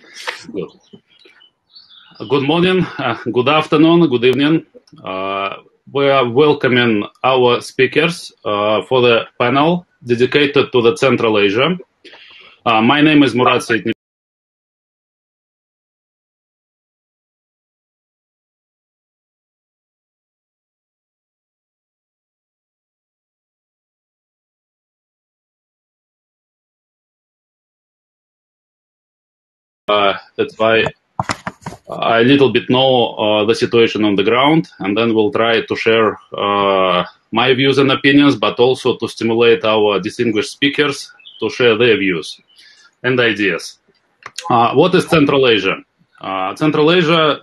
Good. Good morning, good afternoon, good evening. We are welcoming our speakers for the panel dedicated to the Central Asia. My name is Murat Seyitnik. That's why I a little bit know the situation on the ground, and then we'll try to share my views and opinions, but also to stimulate our distinguished speakers to share their views and ideas. What is Central Asia? Central Asia,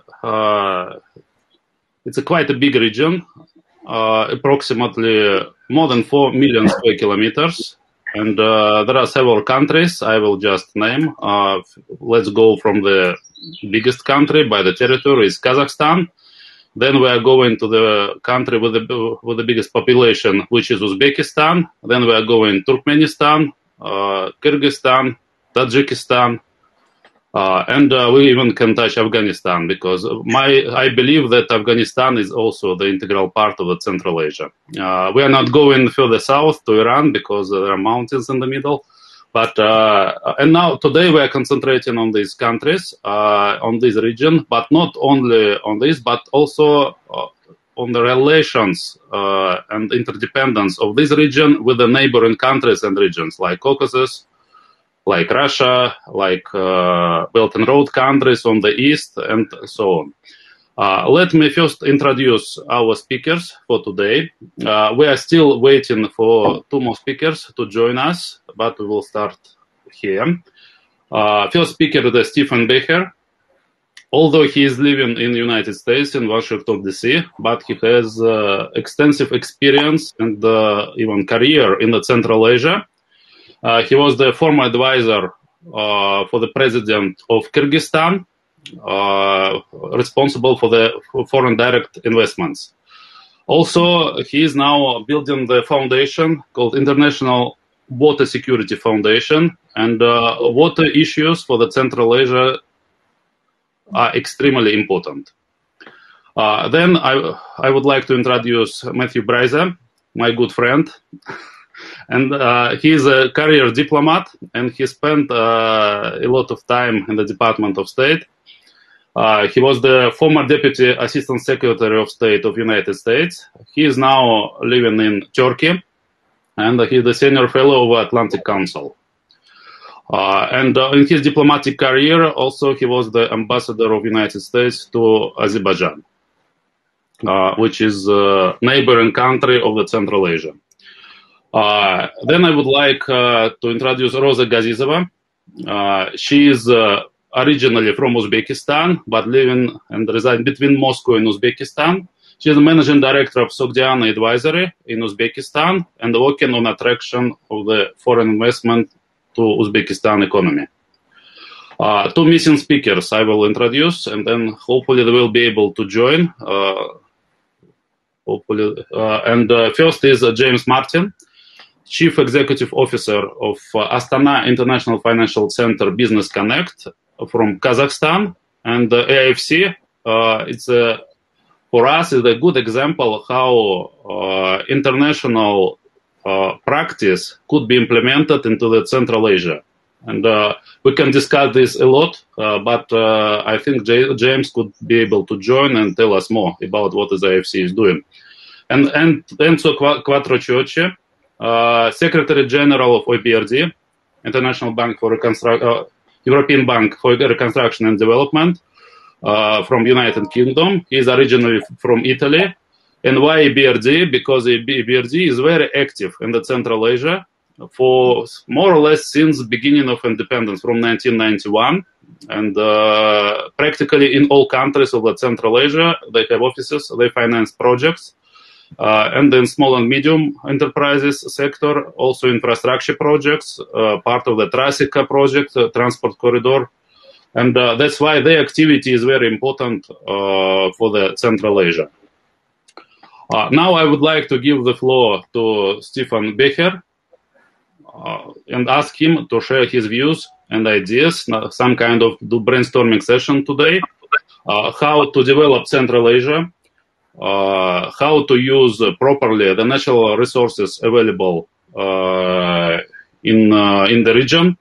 it's quite a big region, approximately more than 4 million square kilometers. And there are several countries I will just name. Let's go from the biggest country by the territory is Kazakhstan. Then we are going to the country with the biggest population, which is Uzbekistan. Then we are going Turkmenistan, Kyrgyzstan, Tajikistan, and we even can touch Afghanistan, because I believe that Afghanistan is also the integral part of the Central Asia. We are not going further south to Iran because there are mountains in the middle. But and now today we are concentrating on these countries, on this region, but not only on this, but also on the relations and interdependence of this region with the neighboring countries and regions like Caucasus, like Russia, like Belt and Road countries on the east, and so on. Let me first introduce our speakers for today. We are still waiting for 2 more speakers to join us, but we will start here. First speaker is Stephen Becher. Although he is living in the United States, in Washington, D.C., but he has extensive experience and even career in the Central Asia. He was the former advisor for the president of Kyrgyzstan, responsible for the foreign direct investments. Also, he is now building the foundation called International Water Security Foundation, and water issues for the Central Asia are extremely important. Then I would like to introduce Matthew Bryza, my good friend. And he is a career diplomat, and he spent a lot of time in the Department of State. He was the former Deputy Assistant Secretary of State of United States. He is now living in Turkey, and he is the Senior Fellow of Atlantic Council. And in his diplomatic career, also he was the Ambassador of United States to Azerbaijan, which is a neighboring country of the Central Asia. Then I would like to introduce Rosa Gazizova. She is originally from Uzbekistan, but living and residing between Moscow and Uzbekistan. She is the managing director of Sogdiana Advisory in Uzbekistan and working on attraction of the foreign investment to Uzbekistan economy. 2 missing speakers I will introduce, and then hopefully they will be able to join. First is James Martin, Chief Executive Officer of Astana International Financial Center Business Connect from Kazakhstan. And the AIFC, for us, is a good example how international practice could be implemented into the Central Asia. And we can discuss this a lot, but I think James could be able to join and tell us more about what the AIFC is doing. And Enzo Quattrociocci, Secretary General of EBRD, International Bank for European Bank for Reconstruction and Development, from United Kingdom. He is originally from Italy. And why EBRD? Because EBRD is very active in the Central Asia for more or less since the beginning of independence from 1991. And practically in all countries of the Central Asia, they have offices, they finance projects. And then small and medium enterprises sector, also infrastructure projects, part of the Trasica project, transport corridor. And that's why their activity is very important for the Central Asia. Now I would like to give the floor to Stephen Becher and ask him to share his views and ideas, some kind of brainstorming session today. How to develop Central Asia, how to use properly the natural resources available in the region,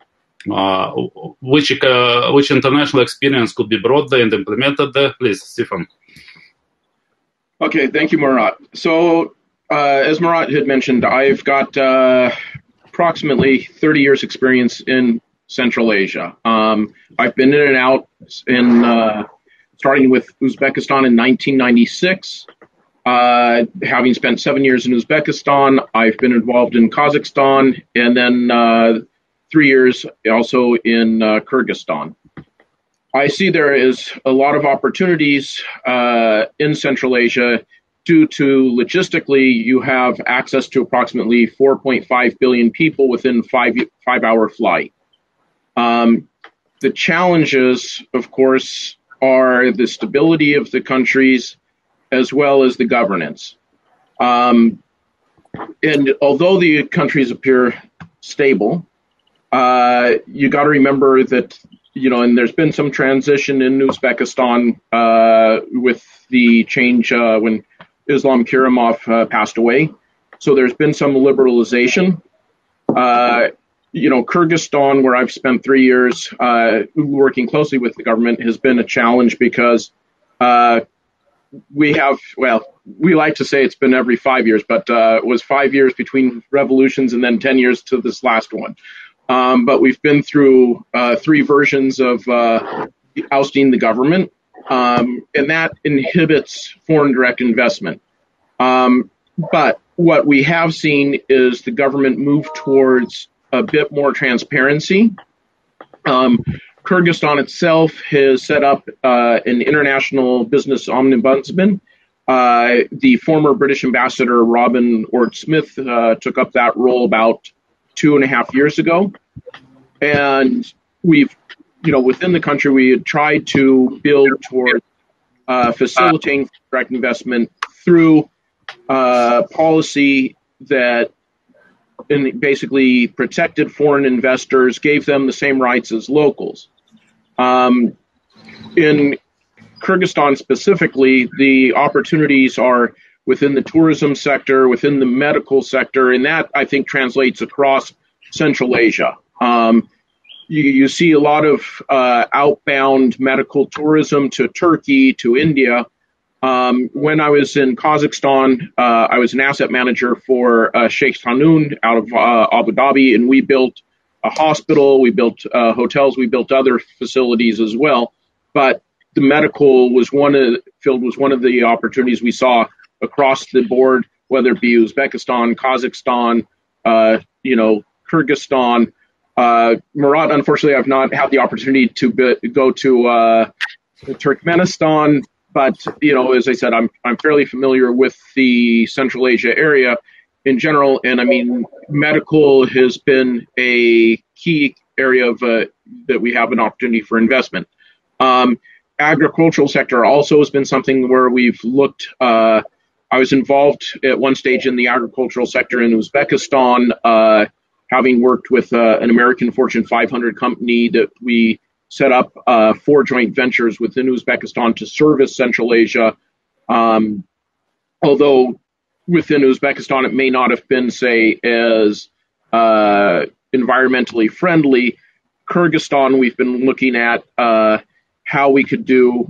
which international experience could be brought there and implemented there. Please, Stefan. Okay, thank you, Murat. So, as Murat had mentioned, I've got approximately 30 years experience in Central Asia. I've been in and out starting with Uzbekistan in 1996. Having spent 7 years in Uzbekistan, I've been involved in Kazakhstan, and then 3 years also in Kyrgyzstan. I see there is a lot of opportunities in Central Asia due to logistically you have access to approximately 4.5 billion people within five-hour flight. The challenges, of course, are the stability of the countries as well as the governance. And although the countries appear stable, you got to remember that, and there's been some transition in Uzbekistan with the change when Islam Karimov passed away. So there's been some liberalization. Kyrgyzstan, where I've spent 3 years working closely with the government, has been a challenge because we like to say it's been every 5 years, but it was 5 years between revolutions and then 10 years to this last one. But we've been through 3 versions of ousting the government, and that inhibits foreign direct investment. But what we have seen is the government move towards a bit more transparency. Kyrgyzstan itself has set up an international business ombudsman. The former British ambassador Robin Ord-Smith took up that role about 2.5 years ago. And we've, within the country, we had tried to build toward facilitating direct investment through policy that basically protected foreign investors, gave them the same rights as locals. In Kyrgyzstan specifically, the opportunities are within the tourism sector, within the medical sector, and that, I think, translates across Central Asia. You see a lot of outbound medical tourism to Turkey, to India. When I was in Kazakhstan, I was an asset manager for Sheikh Tahnoon out of Abu Dhabi, and we built a hospital, we built hotels, we built other facilities as well. But the medical was one of the opportunities we saw across the board, whether it be Uzbekistan, Kazakhstan, Kyrgyzstan. Murat, unfortunately, I've not had the opportunity to go to Turkmenistan. But, as I said, I'm fairly familiar with the Central Asia area in general. And I mean, medical has been a key area of that we have an opportunity for investment. Agricultural sector also has been something where we've looked. I was involved at one stage in the agricultural sector in Uzbekistan, having worked with an American Fortune 500 company that we set up 4 joint ventures within Uzbekistan to service Central Asia. Although within Uzbekistan, it may not have been, say, as environmentally friendly. Kyrgyzstan, we've been looking at how we could do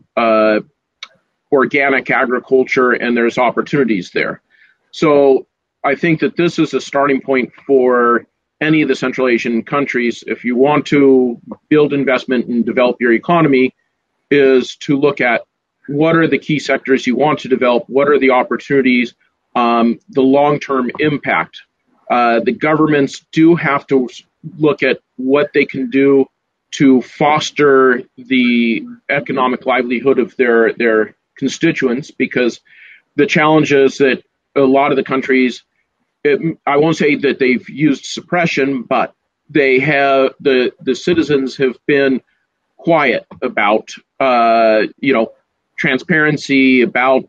organic agriculture, and there's opportunities there. So I think that this is a starting point for any of the Central Asian countries. If you want to build investment and develop your economy, is to look at what are the key sectors you want to develop, what are the opportunities, the long-term impact. The governments do have to look at what they can do to foster the economic livelihood of their constituents, because the challenge is that a lot of the countries, I won't say that they've used suppression, but they have the citizens have been quiet about transparency, about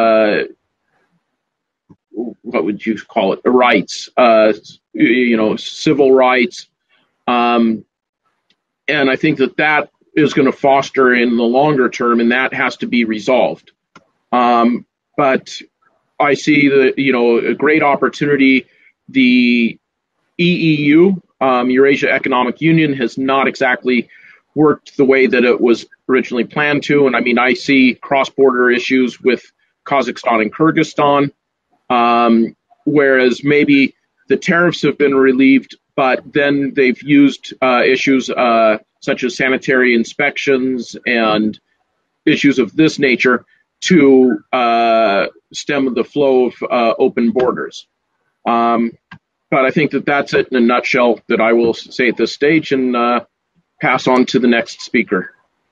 what would you call it, rights, civil rights. And I think that is going to foster in the longer term, and that has to be resolved. But I see a great opportunity. The EEU, Eurasia Economic Union, has not exactly worked the way that it was originally planned to. And I mean, I see cross-border issues with Kazakhstan and Kyrgyzstan, whereas maybe the tariffs have been relieved, but then they've used issues such as sanitary inspections and issues of this nature to stem the flow of open borders. But I think that's it in a nutshell that I will say at this stage, and pass on to the next speaker.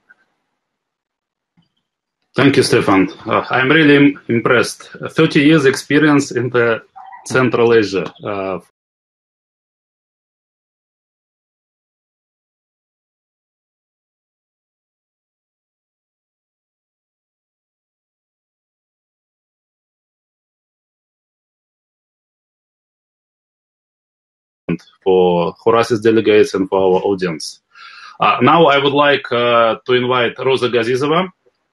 Thank you, Stefan. I'm really impressed. 30 years experience in the Central Asia. For Horace's delegates and for our audience. Now I would like to invite Rosa Gazizova.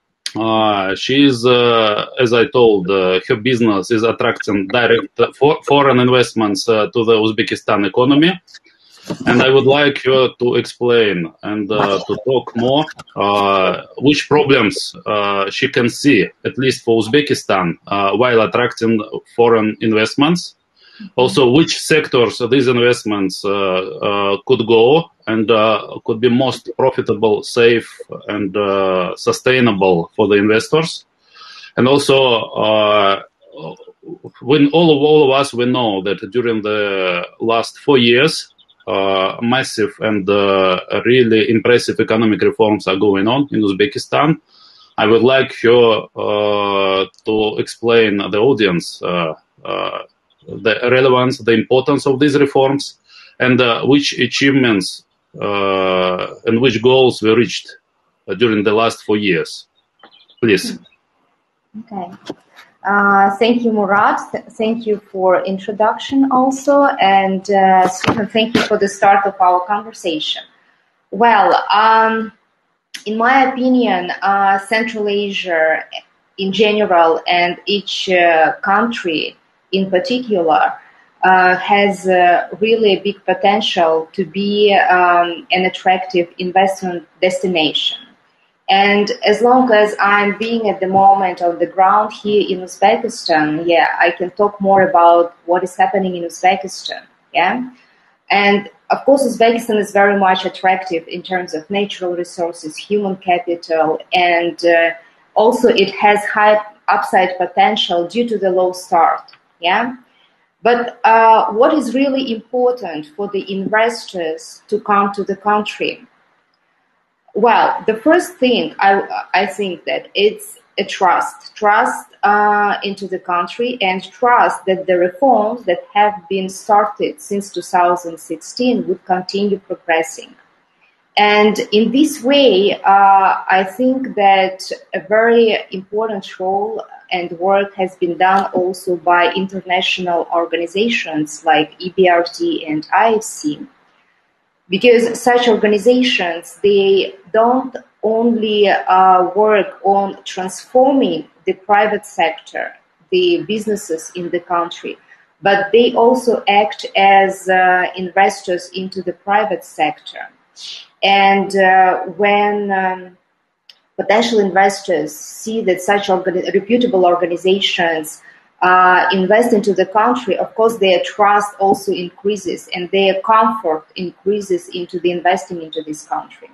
She is, as I told, her business is attracting direct foreign investments to the Uzbekistan economy. And I would like her to explain and to talk more which problems she can see, at least for Uzbekistan, while attracting foreign investments. Also, which sectors these investments could go and could be most profitable, safe, and sustainable for the investors. And also, when all of us, we know that during the last 4 years, massive and really impressive economic reforms are going on in Uzbekistan. I would like her to explain the audience the relevance, the importance of these reforms, and which achievements and which goals were reached during the last 4 years. Please. Okay. Thank you, Murat. Thank you for introduction also, and Stephen, thank you for the start of our conversation. Well, in my opinion, Central Asia in general and each country in particular has really a big potential to be an attractive investment destination. And as long as I'm being at the moment on the ground here in Uzbekistan, I can talk more about what is happening in Uzbekistan, And of course, Uzbekistan is very much attractive in terms of natural resources, human capital, and also it has high upside potential due to the low start, But what is really important for the investors to come to the country? Well, the first thing I think that it's a trust into the country, and trust that the reforms that have been started since 2016 would continue progressing. And in this way, I think that a very important role and work has been done also by international organizations like EBRD and IFC. Because such organizations, they don't only work on transforming the private sector, the businesses in the country, but they also act as investors into the private sector. And when potential investors see that such reputable organizations invest into the country, of course, their trust also increases and their comfort increases into the investing into this country.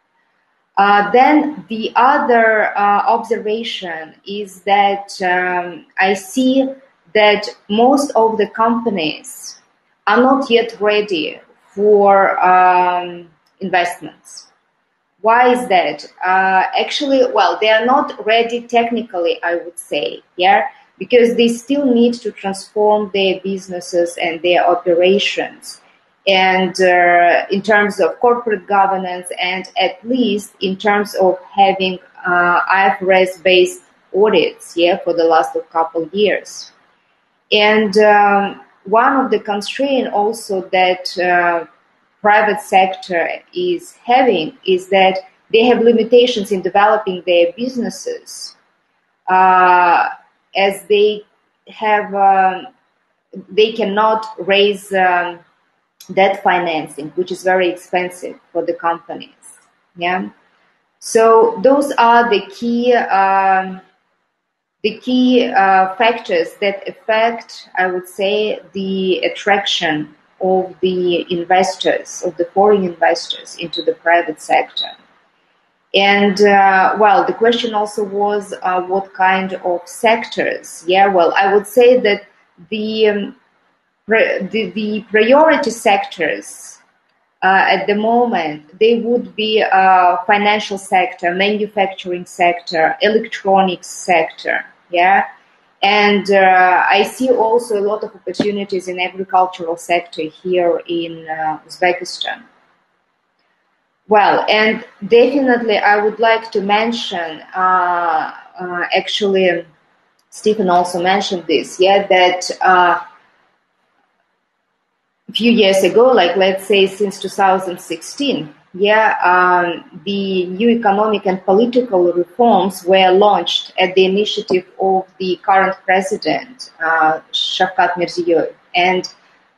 Then the other observation is that I see that most of the companies are not yet ready for investments. Why is that? Actually, well, they are not ready technically, I would say, because they still need to transform their businesses and their operations. And in terms of corporate governance, and at least in terms of having IFRS-based audits, for the last couple of years. And one of the constraints also that private sector is having is that they have limitations in developing their businesses, as they cannot raise debt financing, which is very expensive for the companies. Yeah, so those are the key factors that affect, I would say, the attraction of the investors, of the foreign investors, into the private sector. And well, the question also was what kind of sectors? Yeah, well, I would say that the priority sectors at the moment, they would be financial sector, manufacturing sector, electronics sector. Yeah, and I see also a lot of opportunities in agricultural sector here in Uzbekistan. Well, and definitely I would like to mention, actually, Stephen also mentioned this, yeah, that a few years ago, like let's say since 2016, yeah, the new economic and political reforms were launched at the initiative of the current president, Shavkat Mirziyoyev. And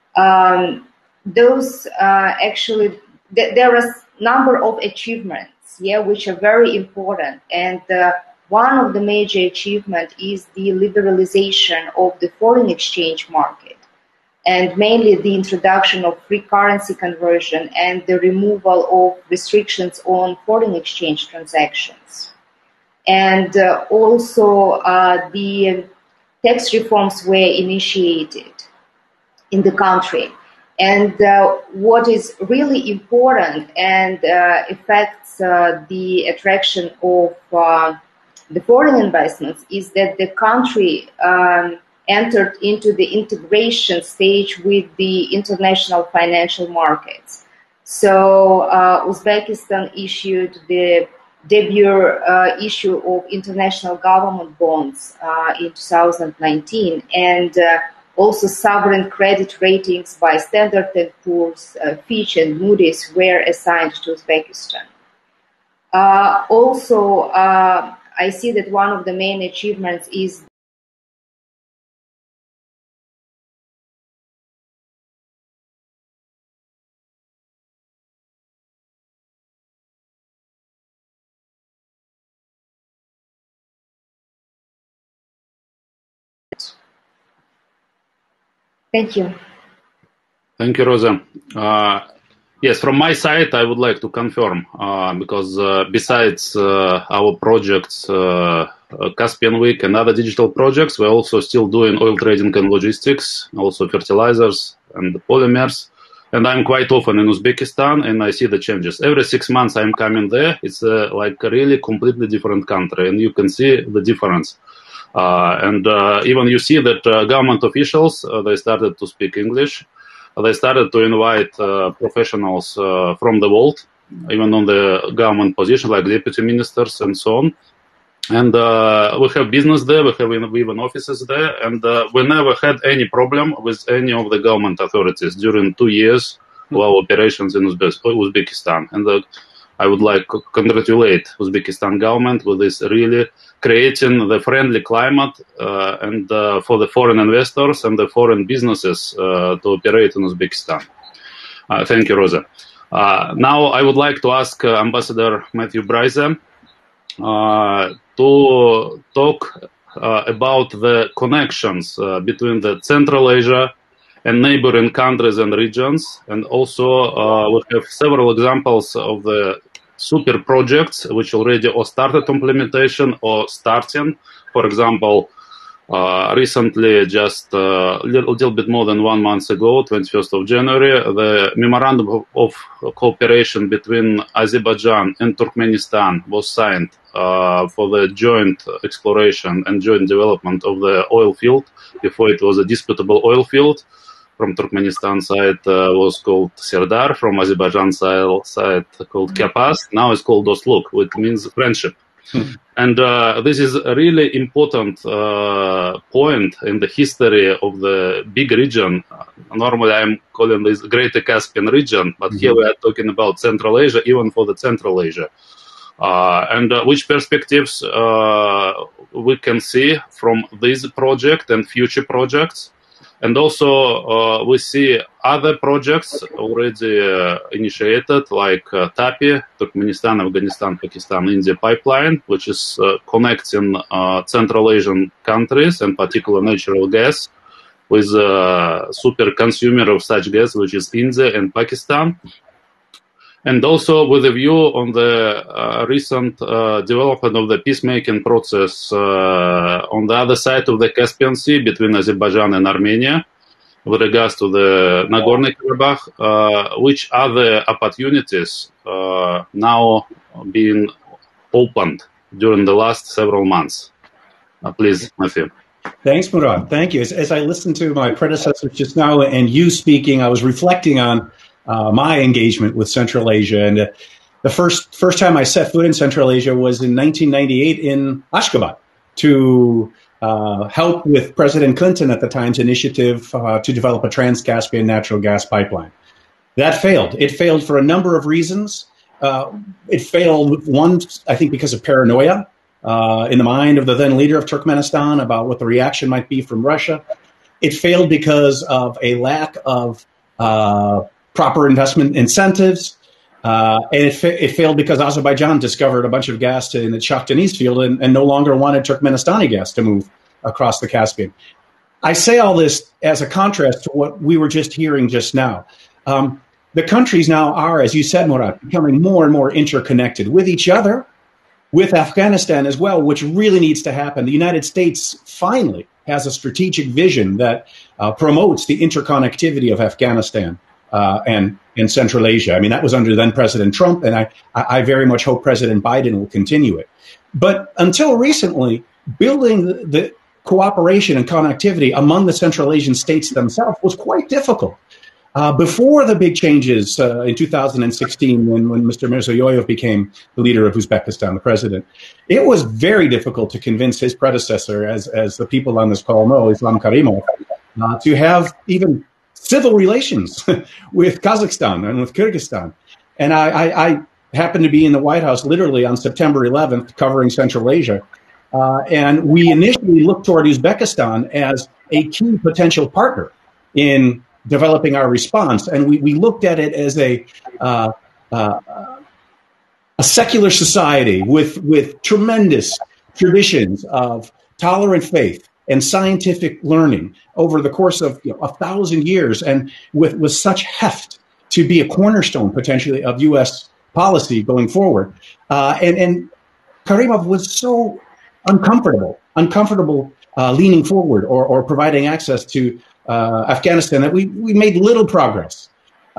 those actually, there are a number of achievements, yeah, which are very important. And one of the major achievements is the liberalization of the foreign exchange market, and mainly the introduction of free currency conversion and the removal of restrictions on foreign exchange transactions. And also the tax reforms were initiated in the country. And what is really important and affects the attraction of the foreign investments is that the country entered into the integration stage with the international financial markets. So Uzbekistan issued the debut issue of international government bonds in 2019, and also sovereign credit ratings by Standard & Poor's, Fitch and Moody's were assigned to Uzbekistan. Also, I see that one of the main achievements is Thank you. Thank you, Rosa. Yes, from my side, I would like to confirm, because besides our projects, Caspian Week and other digital projects, we're also still doing oil trading and logistics, also fertilizers and polymers. And I'm quite often in Uzbekistan, and I see the changes. Every 6 months I'm coming there. It's like a really completely different country, and you can see the difference. And even you see that government officials, they started to speak English. They started to invite professionals from the world, even on the government position, like deputy ministers and so on. And we have business there, we have even offices there, and we never had any problem with any of the government authorities during 2 years of our operations in Uzbekistan. And I would like to congratulate Uzbekistan government with this really creating the friendly climate and for the foreign investors and the foreign businesses to operate in Uzbekistan. Thank you, Rosa. Now I would like to ask Ambassador Matthew Bryce to talk about the connections between the Central Asia and neighboring countries and regions, and also we have several examples of the super projects which already or started implementation or starting. For example, recently, just a little bit more than 1 month ago, 21st of January, the memorandum of cooperation between Azerbaijan and Turkmenistan was signed for the joint exploration and joint development of the oil field. Before it was a disputable oil field. From Turkmenistan side was called Serdar, from Azerbaijan side called Kapas. Now it's called Dostluk, which means friendship. And this is a really important point in the history of the big region. Normally, I'm calling this Greater Caspian region, but here we are talking about Central Asia, even for the Central Asia. And which perspectives we can see from this project and future projects. And also, we see other projects already initiated, like TAPI, Turkmenistan, Afghanistan, Pakistan, India pipeline, which is connecting Central Asian countries, and particular natural gas, with super consumer of such gas, which is India and Pakistan. And also with a view on the recent development of the peacemaking process on the other side of the Caspian Sea between Azerbaijan and Armenia with regards to the Nagorno-Karabakh, which other opportunities now being opened during the last several months. Please, Matthew. Thanks, Murat. Thank you. As I listened to my predecessors just now and you speaking, I was reflecting on my engagement with Central Asia. And the first time I set foot in Central Asia was in 1998 in Ashgabat to help with President Clinton at the time's initiative to develop a Trans-Caspian natural gas pipeline. That failed. It failed for a number of reasons. It failed, one, I think, because of paranoia in the mind of the then leader of Turkmenistan about what the reaction might be from Russia. It failed because of a lack of proper investment incentives, and it failed because Azerbaijan discovered a bunch of gas in the Shah Deniz field and no longer wanted Turkmenistani gas to move across the Caspian. I say all this as a contrast to what we were just hearing just now. The countries now are, as you said, Murat, becoming more and more interconnected with each other, with Afghanistan as well, which really needs to happen. The United States finally has a strategic vision that promotes the interconnectivity of Afghanistan and in Central Asia. I mean, that was under then President Trump, and I very much hope President Biden will continue it. But until recently, building the cooperation and connectivity among the Central Asian states themselves was quite difficult. Before the big changes in 2016, when Mr. Mirziyoyev became the leader of Uzbekistan, the president, it was very difficult to convince his predecessor, as the people on this call know, Islam Karimov, to have even civil relations with Kazakhstan and with Kyrgyzstan. And I happened to be in the White House literally on September 11th, covering Central Asia. And we initially looked toward Uzbekistan as a key potential partner in developing our response. And we looked at it as a secular society with tremendous traditions of tolerant faith and scientific learning over the course of 1,000 years, and with such heft to be a cornerstone potentially of U.S. policy going forward. And Karimov was so uncomfortable leaning forward or providing access to Afghanistan that we made little progress.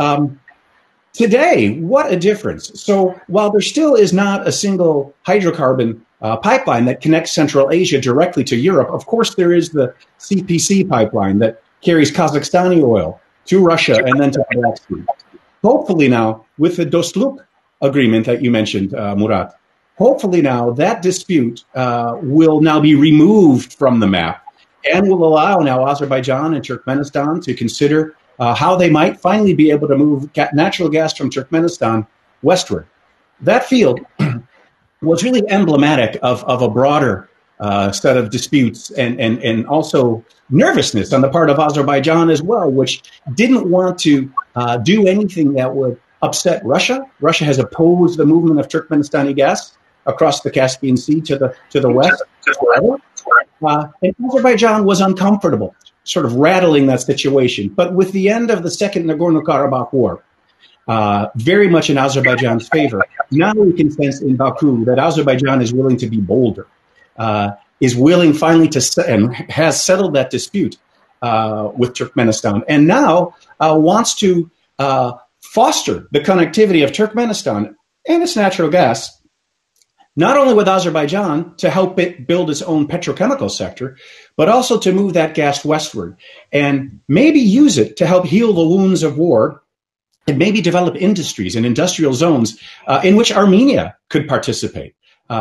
Today, what a difference. So while there still is not a single hydrocarbon pipeline that connects Central Asia directly to Europe, of course there is the CPC pipeline that carries Kazakhstani oil to Russia and then to the Black Sea. Hopefully now, with the Dostluk agreement that you mentioned, Murat, hopefully now that dispute will now be removed from the map and will allow now Azerbaijan and Turkmenistan to consider how they might finally be able to move natural gas from Turkmenistan westward. That field was really emblematic of a broader set of disputes and also nervousness on the part of Azerbaijan as well, which didn't want to do anything that would upset Russia. Russia has opposed the movement of Turkmenistani gas across the Caspian Sea to the west forever. And Azerbaijan was uncomfortable, sort of rattling that situation. But with the end of the Second Nagorno-Karabakh War, very much in Azerbaijan's favor, now we can sense in Baku that Azerbaijan is willing to be bolder, is willing finally to, and has settled that dispute with Turkmenistan, and now wants to foster the connectivity of Turkmenistan and its natural gas, not only with Azerbaijan to help it build its own petrochemical sector, but also to move that gas westward and maybe use it to help heal the wounds of war and maybe develop industries and industrial zones in which Armenia could participate.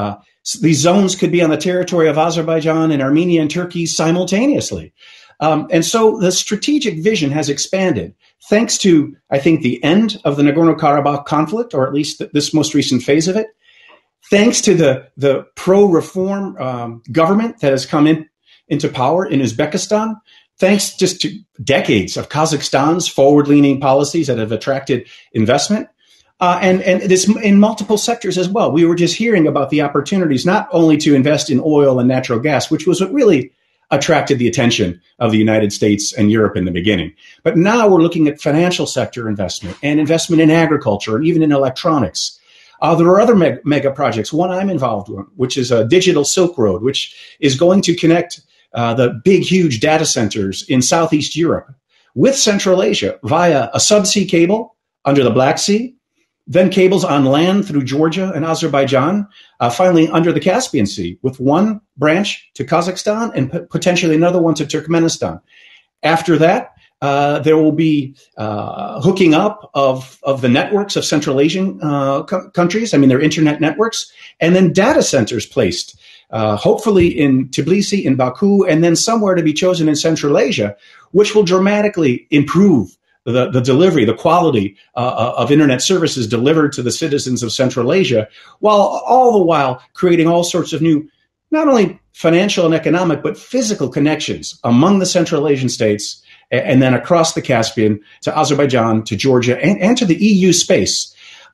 These zones could be on the territory of Azerbaijan and Armenia and Turkey simultaneously. And so the strategic vision has expanded thanks to, I think, the end of the Nagorno-Karabakh conflict, or at least this most recent phase of it, thanks to the pro-reform government that has come into power in Uzbekistan, thanks just to decades of Kazakhstan's forward-leaning policies that have attracted investment, and this in multiple sectors as well. We were just hearing about the opportunities not only to invest in oil and natural gas, which was what really attracted the attention of the United States and Europe in the beginning. But now we're looking at financial sector investment and investment in agriculture and even in electronics. There are other mega projects. One I'm involved in, which is a digital Silk Road, which is going to connect the big, huge data centers in Southeast Europe with Central Asia via a subsea cable under the Black Sea, then cables on land through Georgia and Azerbaijan, finally under the Caspian Sea, with one branch to Kazakhstan and potentially another one to Turkmenistan. After that, there will be hooking up of the networks of Central Asian countries, their internet networks, and then data centers placed, hopefully in Tbilisi, in Baku, and then somewhere to be chosen in Central Asia, which will dramatically improve the delivery, the quality of internet services delivered to the citizens of Central Asia, while all the while creating all sorts of new, not only financial and economic, but physical connections among the Central Asian states, and then across the Caspian to Azerbaijan, to Georgia, and to the EU space.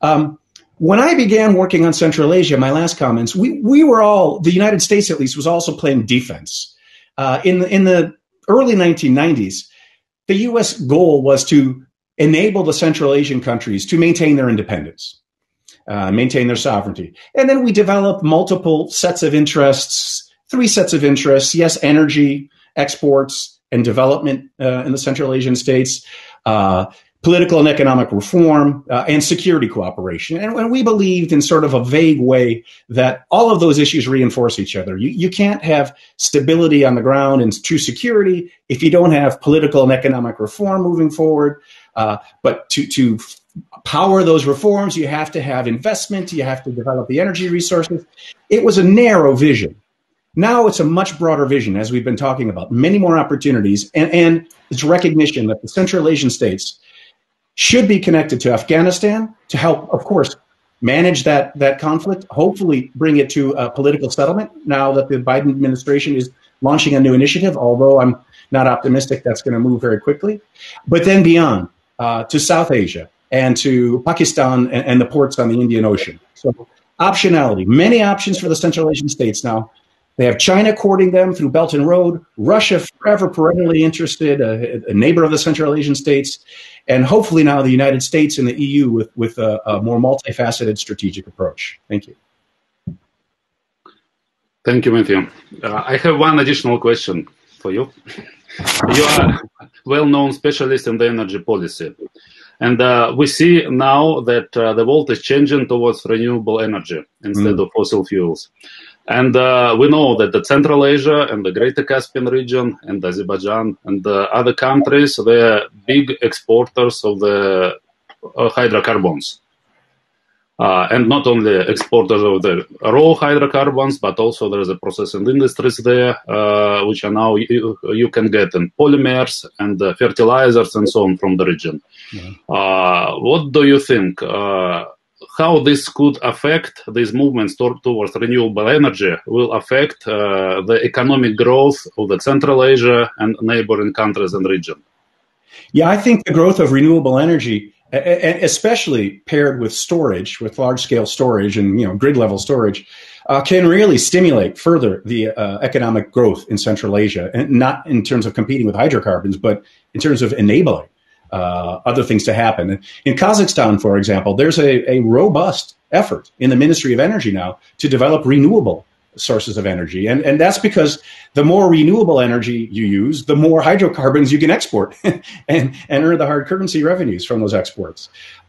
When I began working on Central Asia, my last comments, we were all, the United States at least, was also playing defense. In the early 1990s, the U.S. goal was to enable the Central Asian countries to maintain their independence, maintain their sovereignty. And then we developed multiple sets of interests, 3 sets of interests. Yes, energy, exports, and development in the Central Asian states, political and economic reform, and security cooperation. And we believed in sort of a vague way that all of those issues reinforce each other. You can't have stability on the ground and true security if you don't have political and economic reform moving forward. But to power those reforms, you have to have investment, you have to develop the energy resources. It was a narrow vision. Now it's a much broader vision, as we've been talking about, many more opportunities, and it's recognition that the Central Asian states should be connected to Afghanistan to help, of course, manage that conflict, hopefully bring it to a political settlement now that the Biden administration is launching a new initiative, although I'm not optimistic that's going to move very quickly. But then beyond to South Asia and to Pakistan and the ports on the Indian Ocean. So optionality, many options for the Central Asian states now. They have China courting them through Belt and Road, Russia forever perennially interested, a neighbor of the Central Asian states, and hopefully now the United States and the EU with a more multifaceted strategic approach. Thank you. Thank you, Matthew. I have one additional question for you. You are a well-known specialist in the energy policy. And we see now that the world is changing towards renewable energy instead of fossil fuels. And we know that the Central Asia and the Greater Caspian region and Azerbaijan and the other countries, they're big exporters of the hydrocarbons. And not only exporters of the raw hydrocarbons, but also there's a processing industries there, which are now you can get in polymers and fertilizers and so on from the region. What do you think? How this could affect these movements towards renewable energy will affect the economic growth of the Central Asia and neighboring countries and region? Yeah, I think the growth of renewable energy, especially paired with storage, with large-scale storage and grid-level storage, can really stimulate further the economic growth in Central Asia, and not in terms of competing with hydrocarbons, but in terms of enabling other things to happen. In Kazakhstan, for example, there's a robust effort in the Ministry of Energy now to develop renewable sources of energy. And that's because the more renewable energy you use, the more hydrocarbons you can export and earn the hard currency revenues from those exports.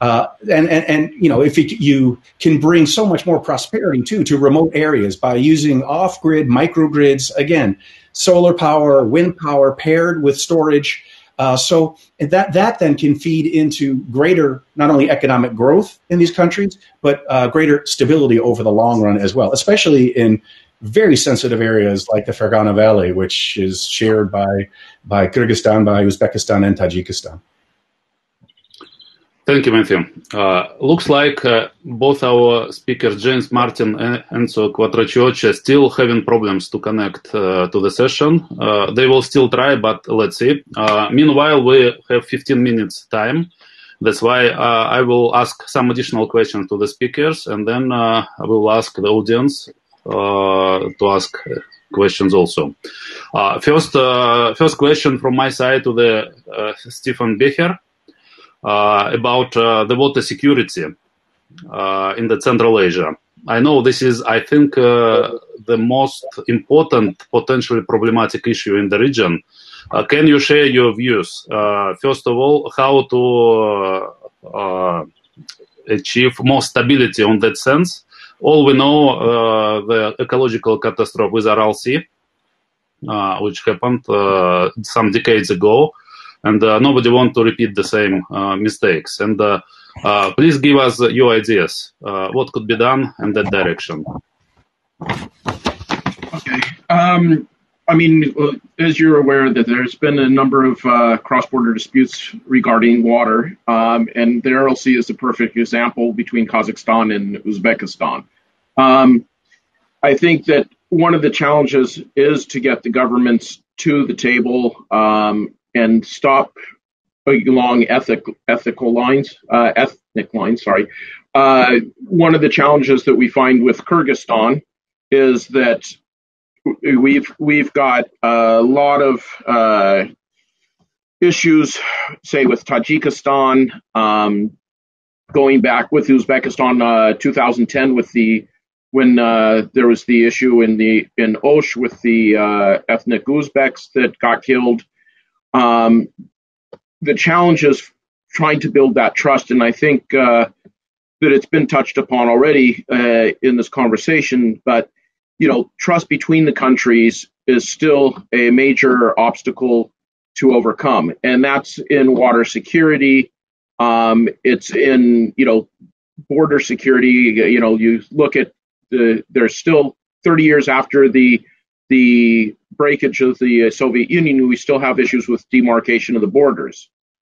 If you can bring so much more prosperity to remote areas by using off-grid microgrids, again, solar power, wind power paired with storage, So that then can feed into greater, not only economic growth in these countries, but greater stability over the long run as well, especially in very sensitive areas like the Fergana Valley, which is shared by Kyrgyzstan, by Uzbekistan, and Tajikistan. Thank you, Matthew. Looks like both our speakers, James Martin and Enzo Quattrocioccia, still having problems to connect to the session. They will still try, but let's see. Meanwhile, we have 15 minutes time. That's why I will ask some additional questions to the speakers, and then I will ask the audience to ask questions also. First question from my side to the Stefan Becher. About the water security in the Central Asia. I know this is, I think, the most important, potentially problematic issue in the region. Can you share your views? First of all, how to achieve more stability on that sense? All we know, the ecological catastrophe with Aral Sea, which happened some decades ago. And nobody wants to repeat the same mistakes. And please give us your ideas. What could be done in that direction? Okay. I mean, as you're aware, that there's been a number of cross-border disputes regarding water, and the Aral Sea is the perfect example between Kazakhstan and Uzbekistan. I think that one of the challenges is to get the governments to the table and stop along ethnic lines. One of the challenges that we find with Kyrgyzstan is that we've got a lot of issues, say with Tajikistan, going back with Uzbekistan, 2010 when there was the issue in Osh with the ethnic Uzbeks that got killed. The challenge is trying to build that trust, and I think that it's been touched upon already in this conversation. But trust between the countries is still a major obstacle to overcome, and that's in water security. It's in border security. You look at there's still 30 years after the breakage of the Soviet Union, we still have issues with demarcation of the borders.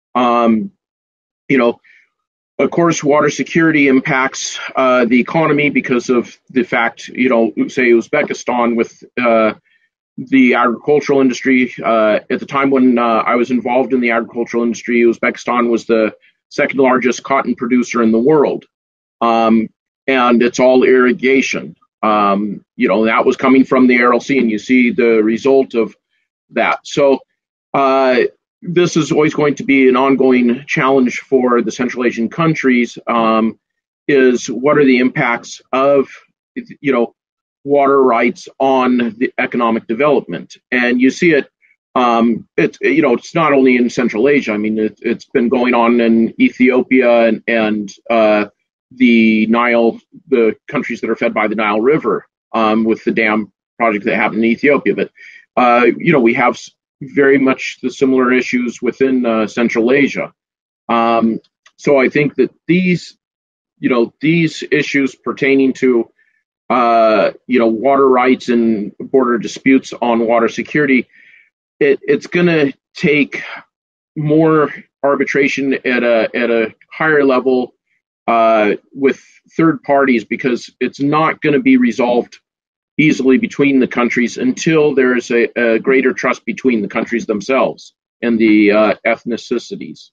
Of course, water security impacts the economy because of the fact, say Uzbekistan with the agricultural industry. At the time when I was involved in the agricultural industry, Uzbekistan was the second largest cotton producer in the world. And it's all irrigation. That was coming from the Aral Sea, and you see the result of that. So this is always going to be an ongoing challenge for the Central Asian countries, is what are the impacts of, water rights on the economic development. And you see it, it's not only in Central Asia. I mean, it's been going on in Ethiopia and the Nile, the countries that are fed by the Nile River, with the dam project that happened in Ethiopia. But, we have very much the similar issues within Central Asia. So I think that these issues pertaining to, water rights and border disputes on water security, it's going to take more arbitration at a higher level with third parties, because it's not going to be resolved easily between the countries until there's a greater trust between the countries themselves and the ethnicities.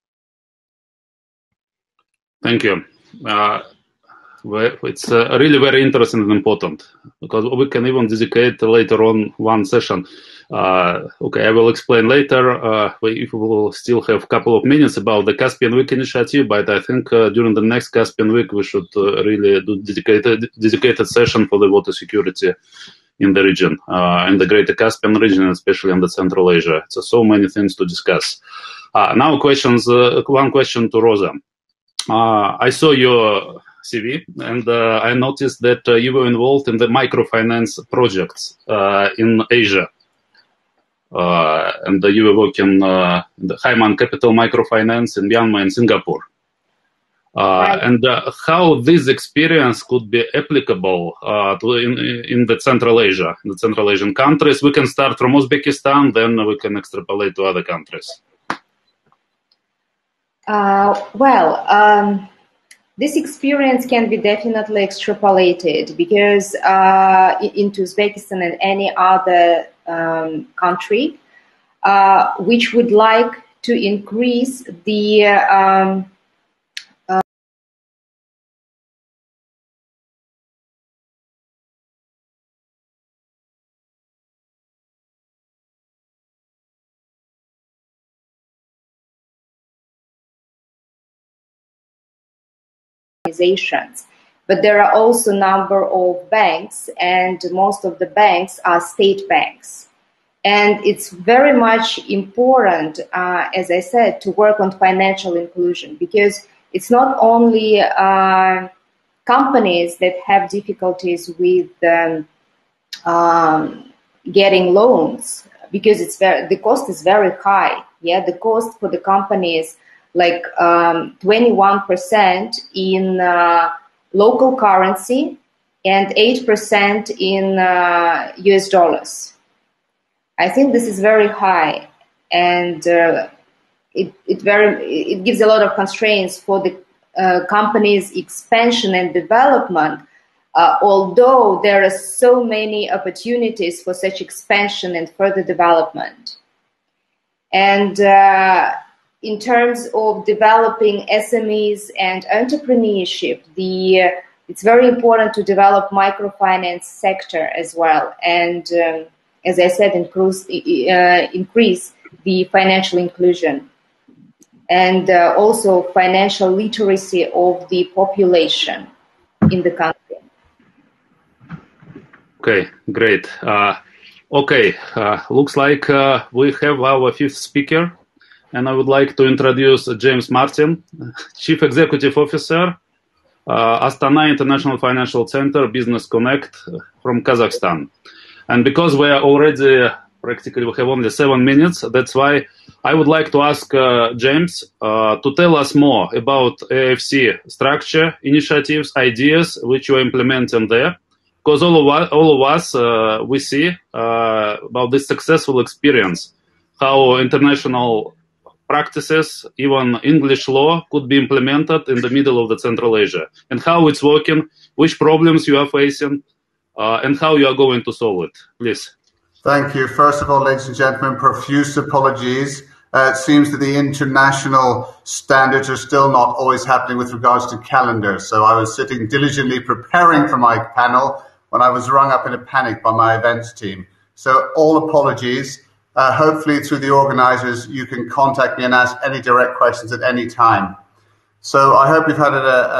Thank you. It's really very interesting and important, because we can even dedicate later on one session. Okay, I will explain later. We will still have a couple of minutes about the Caspian Week initiative, but I think during the next Caspian Week we should really do dedicated session for the water security in the region, in the Greater Caspian region, especially in the Central Asia. So many things to discuss. Now questions. One question to Rosa. I saw your CV, and I noticed that you were involved in the microfinance projects in Asia. and you were working the Hyman Capital Microfinance in Myanmar and Singapore. Right. And how this experience could be applicable in the Central Asia, in the Central Asian countries. We can start from Uzbekistan, then we can extrapolate to other countries. This experience can be definitely extrapolated because into Uzbekistan and any other country which would like to increase the organizations. But there are also a number of banks, and most of the banks are state banks. And it's very much important, as I said, to work on financial inclusion, because it's not only companies that have difficulties with getting loans, because the cost is very high. Yeah, the cost for the company is like 21% in local currency and 8% in US dollars. I think this is very high, and it gives a lot of constraints for the company's expansion and development. Although there are so many opportunities for such expansion and further development, and in terms of developing SMEs and entrepreneurship, it's very important to develop microfinance sector as well, and as I said, increase the financial inclusion and also financial literacy of the population in the country. Okay, great. Looks like we have our fifth speaker, and I would like to introduce James Martin, Chief Executive Officer, Astana International Financial Center, Business Connect from Kazakhstan. And because we are already practically, we have only 7 minutes, that's why I would like to ask James to tell us more about AIFC structure, initiatives, ideas which you are implementing there. Because all of us, we see about this successful experience, how international practices, even English law, could be implemented in the middle of the Central Asia, and how it's working, which problems you are facing, and how you are going to solve it. Please. Thank you. First of all, ladies and gentlemen, profuse apologies. It seems that the international standards are still not always happening with regards to calendars. So I was sitting diligently preparing for my panel when I was rung up in a panic by my events team. So all apologies. Hopefully through the organizers, you can contact me and ask any direct questions at any time. So I hope you've had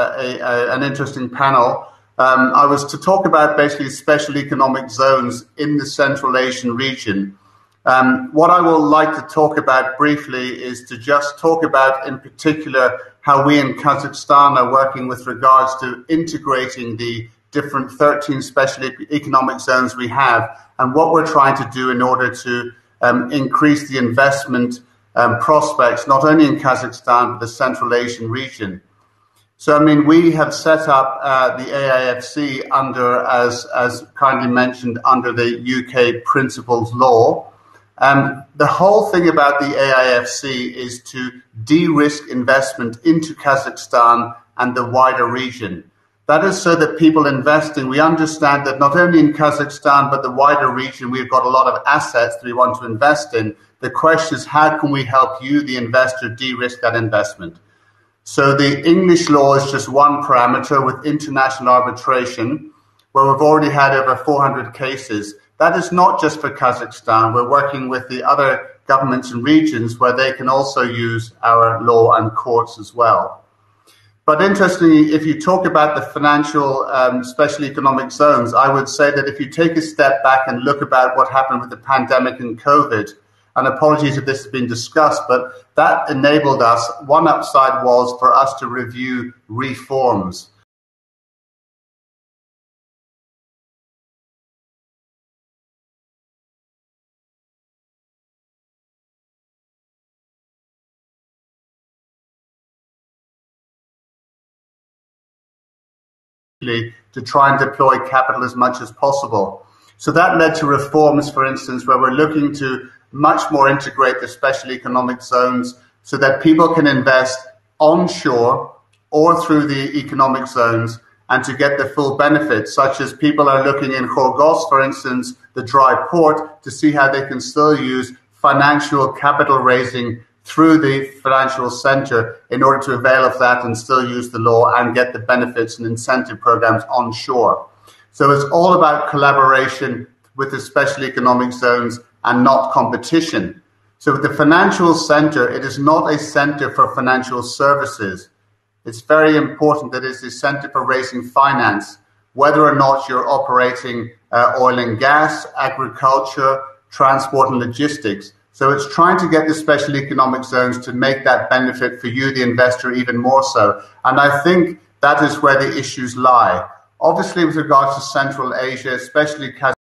an interesting panel. I was to talk about basically special economic zones in the Central Asian region. What I will like to talk about briefly is to just talk about in particular how we in Kazakhstan are working with regards to integrating the different 13 special economic zones we have, and what we're trying to do in order to increase the investment prospects, not only in Kazakhstan, but the Central Asian region. So, I mean, we have set up the AIFC under, as kindly mentioned, under the UK Principles Law. The whole thing about the AIFC is to de-risk investment into Kazakhstan and the wider region. That is so that people investing, we understand that not only in Kazakhstan, but the wider region, we've got a lot of assets that we want to invest in. The question is, how can we help you, the investor, de-risk that investment? So the English law is just one parameter with international arbitration, where we've already had over 400 cases. That is not just for Kazakhstan. We're working with the other governments and regions where they can also use our law and courts as well. But interestingly, if you talk about the financial special economic zones, I would say that if you take a step back and look about what happened with the pandemic and COVID, and apologies if this has been discussed, but that enabled us, one upside was for us to review reforms. to try and deploy capital as much as possible. So that led to reforms, for instance, where we're looking to much more integrate the special economic zones so that people can invest onshore or through the economic zones and to get the full benefits, such as people are looking in Chorgos, for instance, the dry port, to see how they can still use financial capital raising through the financial center in order to avail of that and still use the law and get the benefits and incentive programs onshore. So it's all about collaboration with the special economic zones and not competition. So with the financial center, it is not a center for financial services. It's very important that it's a center for raising finance, whether or not you're operating oil and gas, agriculture, transport and logistics. So it's trying to get the special economic zones to make that benefit for you, the investor, even more so. And I think that is where the issues lie. Obviously, with regards to Central Asia, especially